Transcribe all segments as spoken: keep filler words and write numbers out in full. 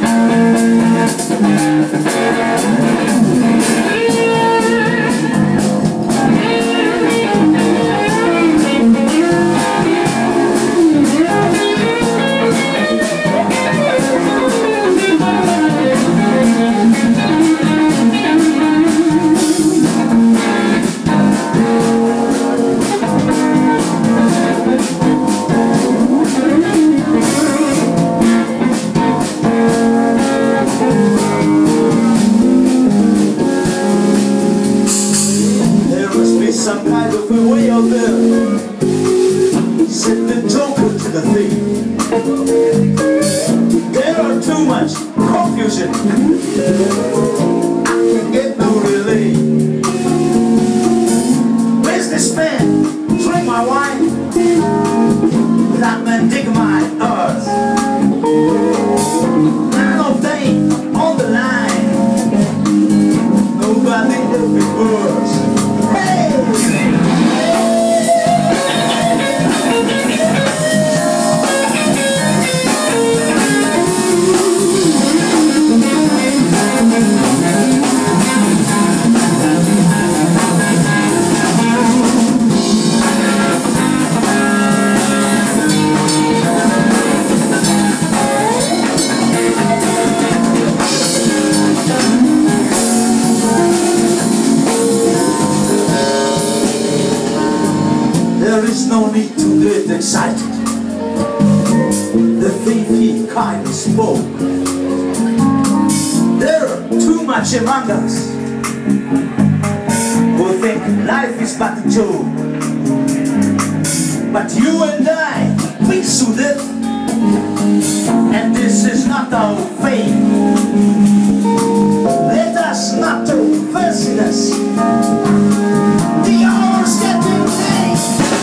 Some kind of a way out there. Said the joker to the thief. There are too much confusion. I can get no relief. Businessman, drink my wine. That man dig my earth. Man of day on the line. Nobody knows it worse. There is no need to get excited. The thief he kindly spoke. There are too much among us who think life is but a joke. But you and I, we stood it, and this is not our fate. Let us not confess this. The hour's getting late.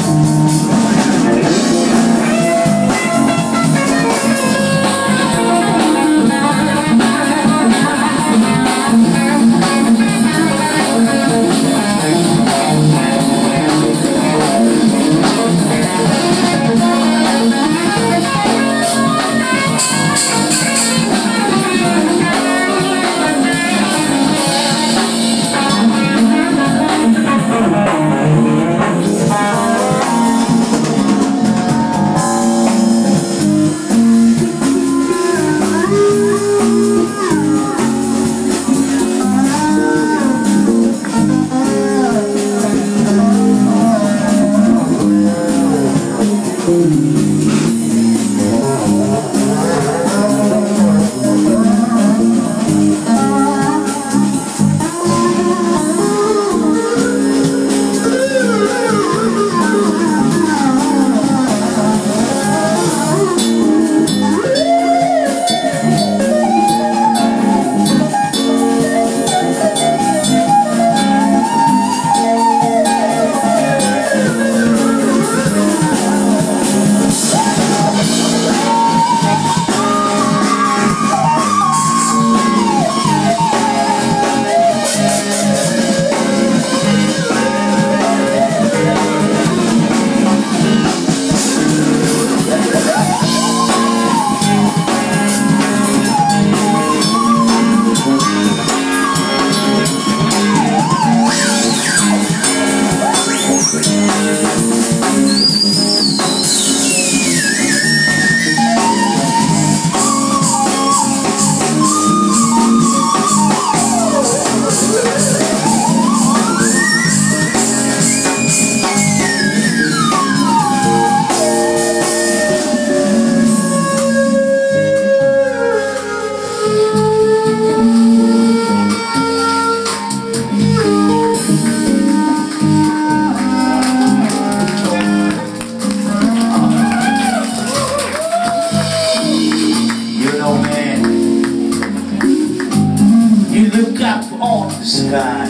Sky.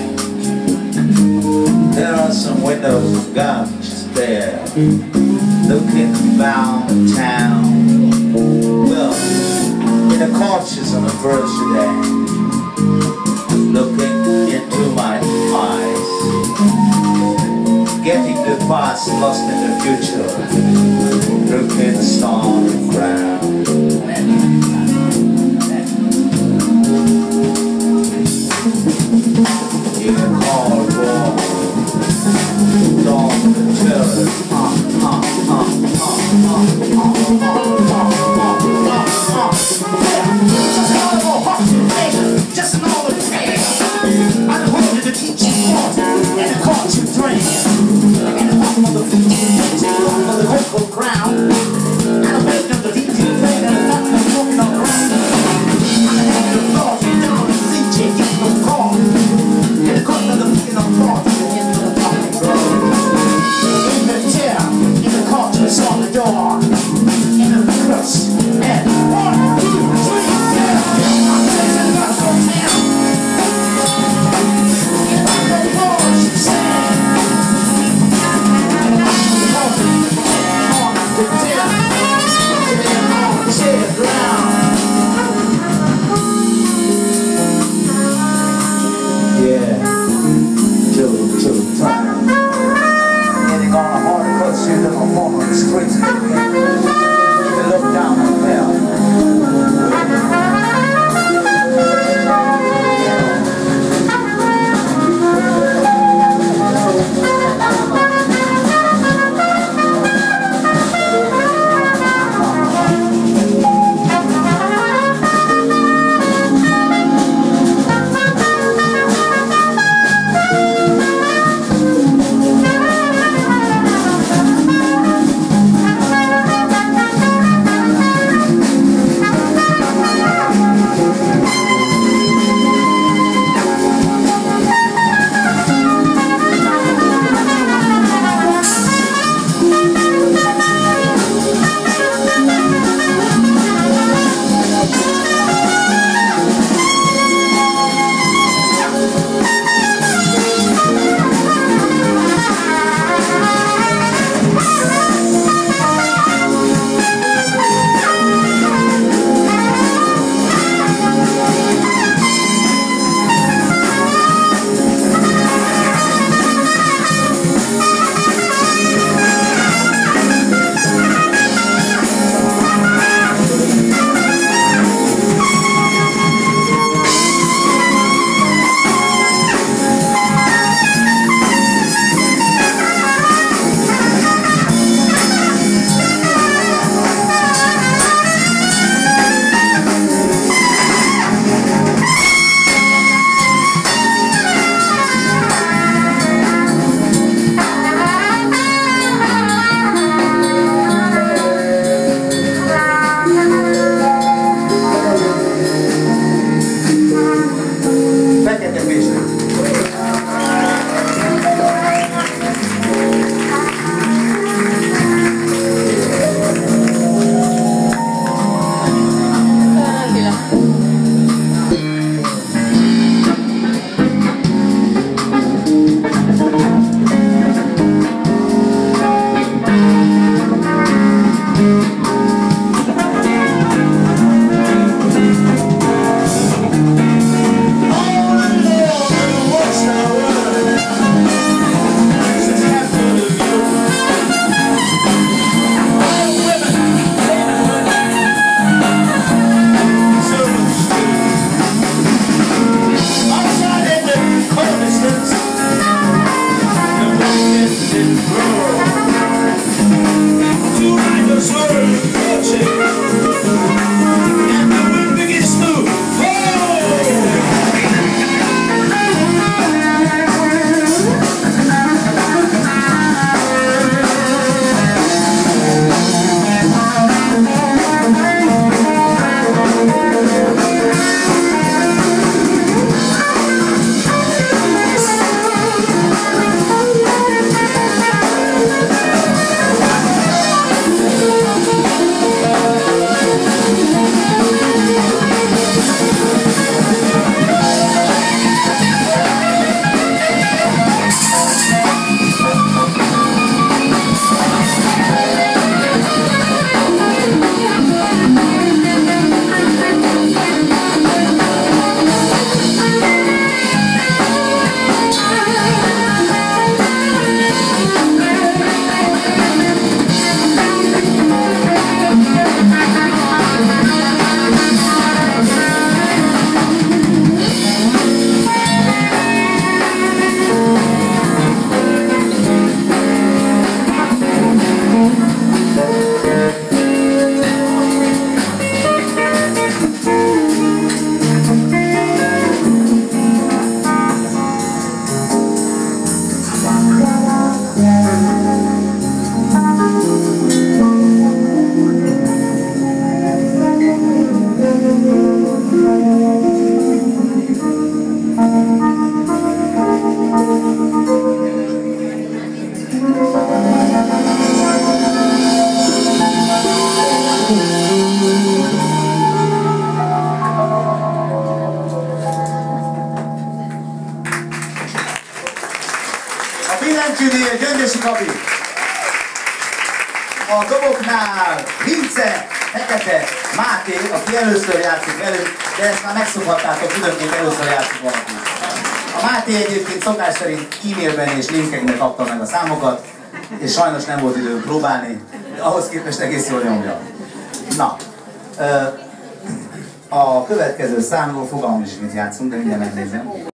There are some windows of garbage there, looking round town. Well, in the corpses on a birthday, looking into my eyes, getting the past lost in the future, looking storm ground. Bencsűnél Gyöngyösi Gabi. A doboknál Vince, Fekete, Máté, aki először játszik elő, de ezt már megszokhattátok, időnként először játszik valaki. A Máté egyébként szokás szerint e-mailben és linkekben kapta meg a számokat, és sajnos nem volt időm próbálni, de ahhoz képest egész jól nyomja. Na, a következő számról fogalmam is mit játszunk, de mindjárt megnézem.